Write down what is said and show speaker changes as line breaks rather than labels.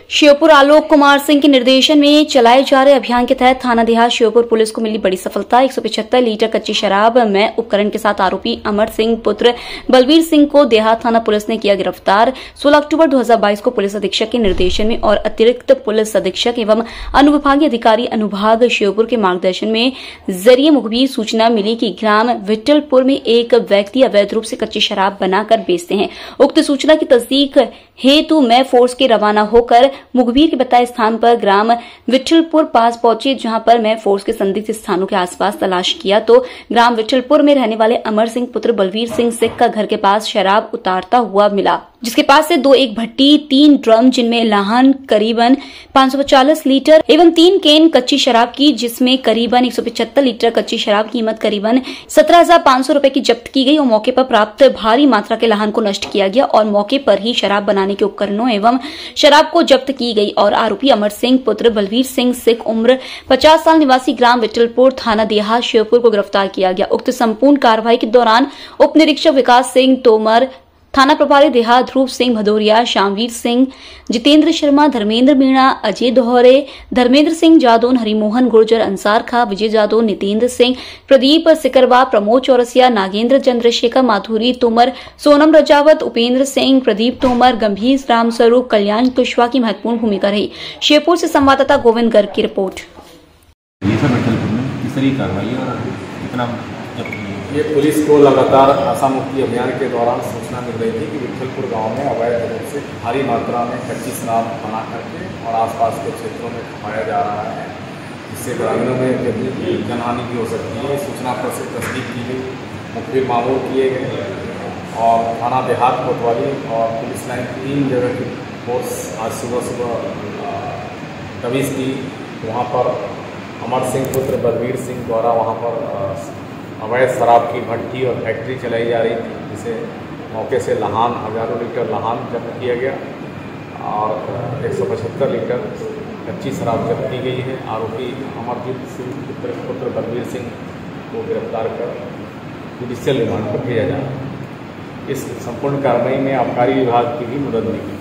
श्योपुर आलोक कुमार सिंह के निर्देशन में चलाए जा रहे अभियान के तहत थाना देहात श्योपुर पुलिस को मिली बड़ी सफलता। 175 लीटर कच्ची शराब में उपकरण के साथ आरोपी अमर सिंह पुत्र बलवीर सिंह को देहात थाना पुलिस ने किया गिरफ्तार। 16 अक्टूबर 2022 को पुलिस अधीक्षक के निर्देशन में और अतिरिक्त पुलिस अधीक्षक एवं अनुविभागीय अधिकारी अनुभाग श्योपुर के मार्गदर्शन में जरिए मुखबिर सूचना मिली कि ग्राम विट्ठलपुर में एक व्यक्ति अवैध रूप से कच्ची शराब बनाकर बेचते हैं। उक्त सूचना की तस्दीक हेतु मैं फोर्स के रवाना होकर मुखबिर के बताए स्थान पर ग्राम विट्ठलपुर पास पहुंचे, जहां पर मैं फोर्स के संदिग्ध स्थानों के आसपास तलाश किया तो ग्राम विट्ठलपुर में रहने वाले अमर सिंह पुत्र बलवीर सिंह सिख का घर के पास शराब उतारता हुआ मिला, जिसके पास से 1 भट्टी 3 ड्रम जिनमें लाहन करीबन 540 लीटर एवं 3 केन कच्ची शराब की, जिसमें करीबन 175 लीटर कच्ची शराब कीमत करीबन 17,500 रुपए की जब्त की गई और मौके पर प्राप्त भारी मात्रा के लाहन को नष्ट किया गया और मौके पर ही शराब बनाने के उपकरणों एवं शराब को जब्त की गई और आरोपी अमर सिंह पुत्र बलवीर सिंह सिख उम्र 50 साल निवासी ग्राम विट्ठलपुर थाना देहात श्योपुर को गिरफ्तार किया गया। उक्त संपूर्ण कार्रवाई के दौरान उप निरीक्षक विकास सिंह तोमर, थाना प्रभारी देहात ध्रुव सिंह भदौरिया, श्यामवीर सिंह, जितेंद्र शर्मा, धर्मेंद्र मीणा, अजय दोहरे, धर्मेंद्र सिंह जादौन, हरिमोहन गुर्जर, अंसार खां, विजय जादौन, नितेंद्र सिंह, प्रदीप सिकरवा, प्रमोद चौरसिया, नागेंद्र चंद्रशेखर, माधुरी तोमर, सोनम रजावत, उपेंद्र सिंह, प्रदीप तोमर, गंभीर रामस्वरूप, कल्याण कुशवाहा की महत्वपूर्ण भूमिका रही। श्योपुर से संवाददाता गोविंद गर्ग की रिपोर्ट।
ये पुलिस को लगातार नशा मुक्ति अभियान के दौरान सूचना मिल रही थी कि विट्ठलपुर गांव में अवैध रूप से भारी मात्रा में कच्ची शराब बना करके और आसपास के क्षेत्रों में खपाया जा रहा है, जिससे ग्रामीणों में जनहानि भी हो सकती है। सूचना पर से तस्दीक की गई, मुखबिर मामूल किए गए और थाना देहात कोतवाली और पुलिस लाइन 3 जगह की फोर्स आज सुबह दबिश दी। वहाँ पर अमर सिंह पुत्र बलवीर सिंह द्वारा वहाँ पर अवैध शराब की भट्टी और फैक्ट्री चलाई जा रही थी, जिसे मौके से लाहन हज़ारों लीटर लाहन जब्त किया गया और 175 लीटर कच्ची शराब जब्त की गई है। आरोपी अमरजीत सिंह पुत्र बलवीर सिंह को गिरफ्तार कर जुडिशियल रिमांड पर भेजा जा रहा है। इस संपूर्ण कार्रवाई में आबकारी विभाग की भी मदद मिली।